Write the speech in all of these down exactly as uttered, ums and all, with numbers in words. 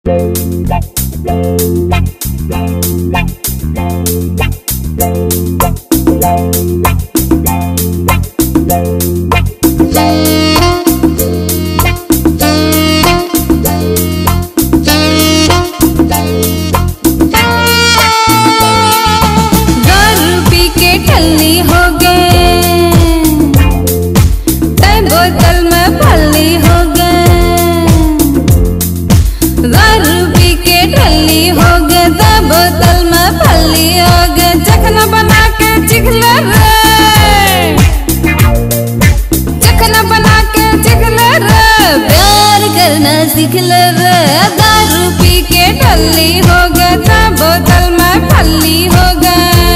सीख ले रे, दारू पी के ठल्ली हो गए, बोतल में फल्ली हो गए।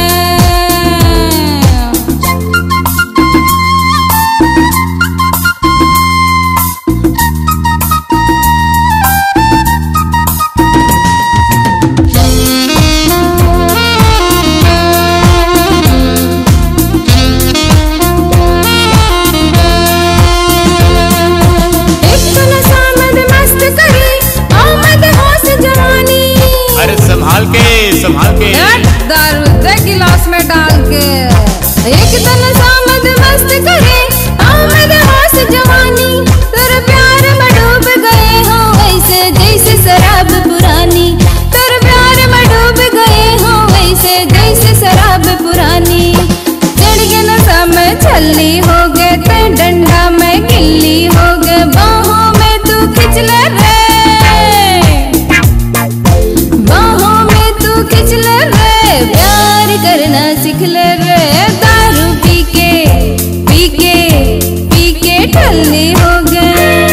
संभाल के संभाल के दारू दे गिलास में डाल के एक दिन सामद मस्त करे आमद होश जवानी, तेरे प्यार में डूब गए हो वैसे जैसे शराब पुरानी, तेरे प्यार में डूब गए हो वैसे जैसे शराब पुरानी। चढ़ के नशा में छल्ली हो गए, ते डंडा में गिल्ली हो गए, बाहों में तू खिंच ले रे, खिंच ले रे, प्यार करना सीख ले रे, दारू पी के पी के पी के ठल्ली हो गए।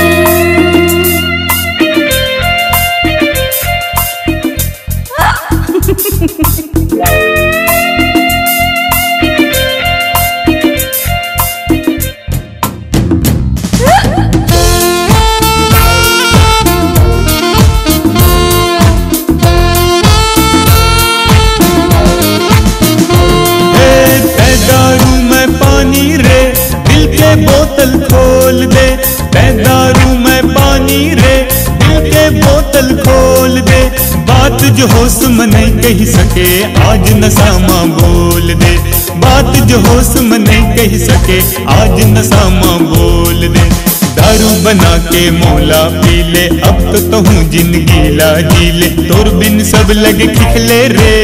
बोतल खोल दे, दारू में पानी रे, दिल के बोतल खोल दे, बात जो होश में नहीं कह सके आज नशा माँ बोल दे, बात जो होश में नहीं कह सके आज नशा माँ बोल दे। दारू बना के मौला पी ले, अब तो कहूँ जिंदगी ला जी ले, तोर बिन सब लगे खिखले रे,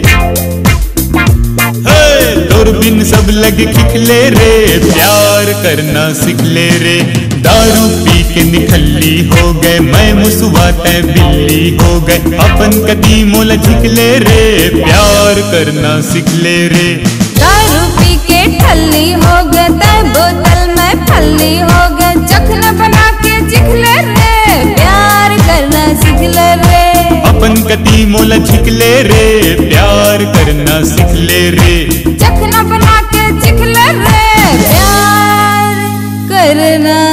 तोर बिन सब लगे खिखले रे, प्यार करना सीख ले रे, दारू पी के निखल्ली हो गए, मैं मुसवाते बिल्ली हो गए, अपन कदी मोला झिकले रे, प्यार करना सीख ले रे। दारू पी के ठल्ली हो गए, ते बोतल में फल्ली हो गए, चखना बना के चिखले रे, प्यार करना सीख ले रे, अपन कदी मोला झिकले रे, प्यार करना सीख ले रे, चखना बना के चिखले रे, प्यार करना